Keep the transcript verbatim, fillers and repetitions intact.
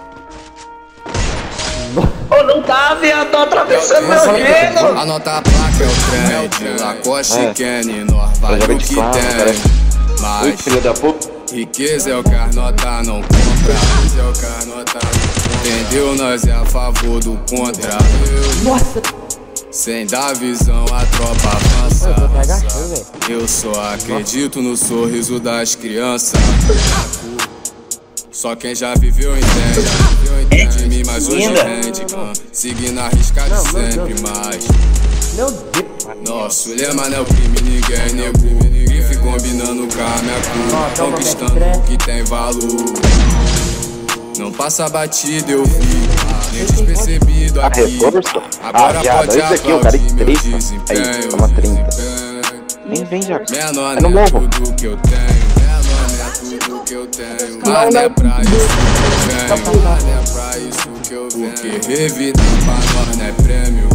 Oh, não tá, viado, tô atravessando meu gelo. Anota a placa, é o trem. Lacoste e Kenny, nós vale o que tem. Mas filho da puta, riqueza é o que as nota não compra. Riqueza é o que as nota não compra. Entendeu? Nós é a favor do contra. Nossa. Sem dar visão, a tropa avança. Eu só acredito no sorriso das crianças. Só quem já viveu entende, já viveu entende de mim, mas hoje rende. uh, Seguindo a risca de sempre, mas Meu Deus. nosso lema não é o crime, ninguém negou. Grife combinando com a minha cor, conquistando o que tem valor. Não passa batida, eu vi, nem despercebido aqui. Agora pode aplaudir meu desempenho. toma trinta. Nem vem já. Menor não é tudo que eu tenho. Tudo que eu tenho, mas não é pra isso que eu venho, mas não é pra isso que eu venho. Porque revidar pra nós não é prêmio.